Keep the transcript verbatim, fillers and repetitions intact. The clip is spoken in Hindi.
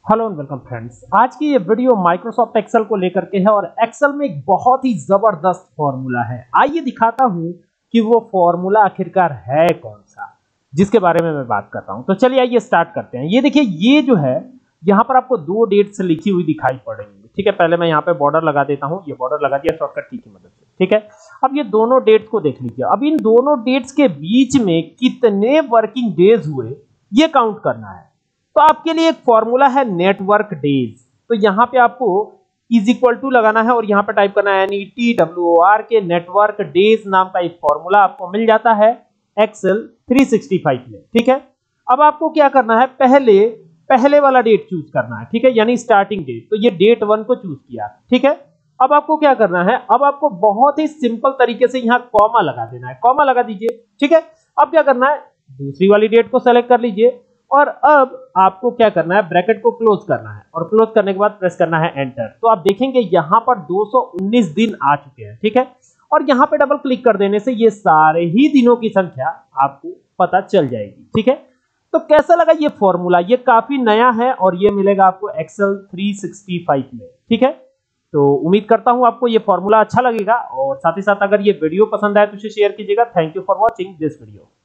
Hello and welcome friends. आज की ये वीडियो माइक्रोसॉफ्ट एक्सेल को लेकर के है और एक्सेल में एक बहुत ही जबरदस्त फॉर्मूला है। आइए दिखाता हूं कि वो फॉर्मूला आखिरकार है कौन सा, जिसके बारे में मैं बात कर रहा हूं। तो चलिए आइए स्टार्ट करते हैं। ये देखिए, ये जो है यहाँ पर आपको दो डेट्स लिखी हुई दिखाई पड़ रही है। ठीक है, पहले मैं यहाँ पे बॉर्डर लगा देता हूँ। ये बॉर्डर लगा दिया शॉर्टकट की मदद से। ठीक है, अब ये दोनों डेट्स को देख लीजिए। अब इन दोनों डेट्स के बीच में कितने वर्किंग डेज हुए ये काउंट करना है। तो आपके लिए एक फॉर्मूला है नेटवर्क डेज। तो यहां पे आपको इज इक्वल टू लगाना है और यहां पे टाइप करना है N E T W O R K network days नाम का एक फॉर्मूला आपको मिल जाता है एक्सेल थ्री सिक्सटी फाइव में। ठीक है, अब आपको क्या करना है, पहले पहले वाला डेट चूज करना है। ठीक है, यानी स्टार्टिंग डेट। तो ये डेट वन को चूज किया। ठीक है, अब आपको क्या करना है, अब आपको बहुत ही सिंपल तरीके से यहां कॉमा लगा देना है। कॉमा लगा दीजिए। ठीक है, अब क्या करना है, दूसरी वाली डेट को सेलेक्ट कर लीजिए और अब आपको क्या करना है, ब्रैकेट को क्लोज करना है और क्लोज करने के बाद प्रेस करना है एंटर। तो आप देखेंगे यहां पर दो सौ उन्नीस दिन आ चुके हैं। ठीक है, और यहां पे डबल क्लिक कर देने से ये सारे ही दिनों की संख्या आपको पता चल जाएगी। ठीक है, तो कैसा लगा ये फॉर्मूला? ये काफी नया है और ये मिलेगा आपको एक्सेल थ्री सिक्सटी फाइव में। ठीक है, तो उम्मीद करता हूं आपको ये फॉर्मूला अच्छा लगेगा और साथ ही साथ अगर ये वीडियो पसंद आए तो इसे शेयर कीजिएगा। Thank you for watching this video.